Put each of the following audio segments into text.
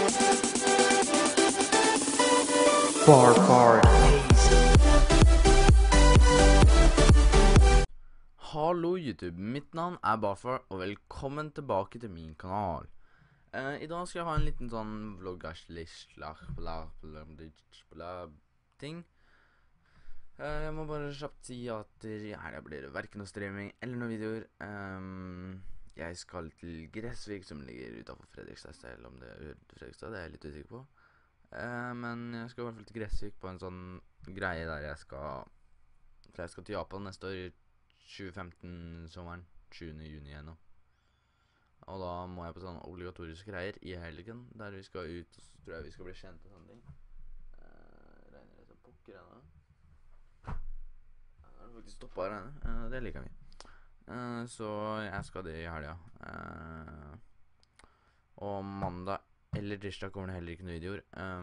Barcard. Hallo YouTube, mitt navn er Bafar, og velkommen tilbake til min kanal. I dag skal jeg ha en liten sånn vloggarslish-ting. Jeg må bare kjapt si at i helga blir det hverken noe streaming eller noen videoer. Jeg skal til Gressvik, som ligger utenfor Fredrikstad, selv om det er Fredrikstad, det er jeg litt usikker på. Men jeg skal i hvert fall til Gressvik på en sånn greie der jeg skal til Japan neste år, 2015-sommeren, 20. juni igjen nå. Og da må jeg på sånne obligatoriske greier i helgen, der vi skal ut, og så tror jeg vi skal bli kjent og sånne ting. Regner det som pokker ennå. Det har faktisk stoppet å regne, det liker vi. Så jeg skal det i helga. Og mandag eller tirsdag kommer det heller ikke noen videoer.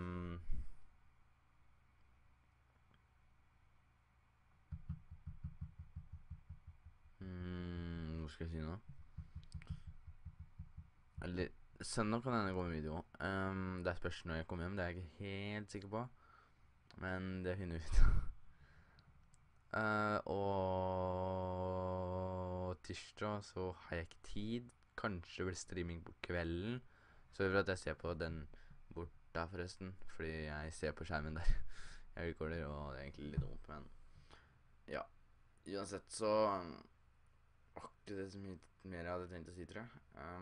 Hva skal jeg si nå? Eller søndag kan denne gå med video. Det er spørs når jeg kommer hjem, det er jeg ikke helt sikker på. Men det finner vi ut. Og tirsdag så har jeg ikke tid. Kanskje det blir streaming på kvelden. Så for at jeg ser på den bort der forresten, fordi jeg ser på skjermen der. Jeg recorder, og det er egentlig litt dumt, men ja. Uansett så akkurat det så mye mer jeg hadde tenkt å si, tror jeg.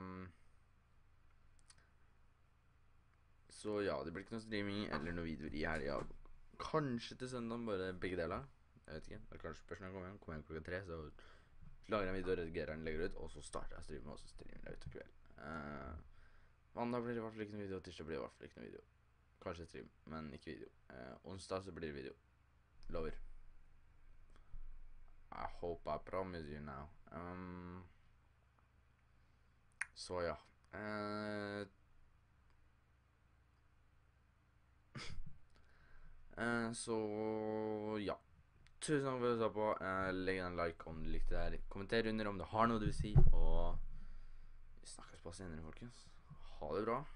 Så ja, det blir ikke noe streaming eller noe videoer i helga. Kanskje til søndag, bare begge deler. Jeg vet ikke, det er kanskje spørsmål jeg kommer hjem klokka 3, så lager jeg en video, redigerer den, legger ut, og så starter jeg streamen, og så streamer jeg ut av kveld. Mandag blir det i hvert fall ikke noe video, tirsdag blir det i hvert fall ikke noe video. Kanskje stream, men ikke video. Onsdag så blir det video. Lover. I hope I promise you now. Så ja. Så ja. Tusen takk for at du så på. Legg en like om du likte det her. Kommenter under om du har noe du vil si. Og vi snakkes på senere, folkens. Ha det bra.